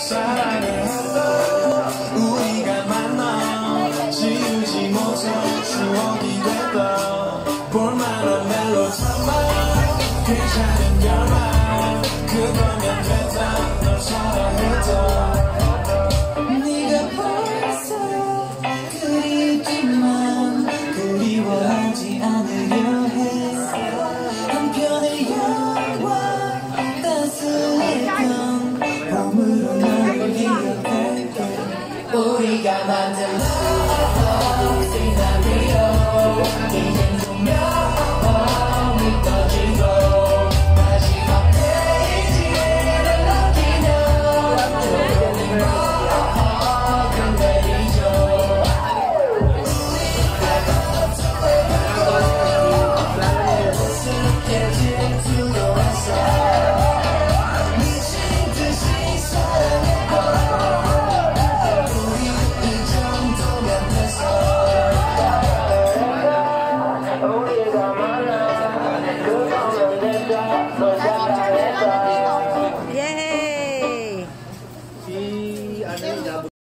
사랑을 했던 우리가 만나 지우지 못할 추억이 됐던 볼만한 멜로드라마 괜찮은 결말 그거면 됐다 널 사랑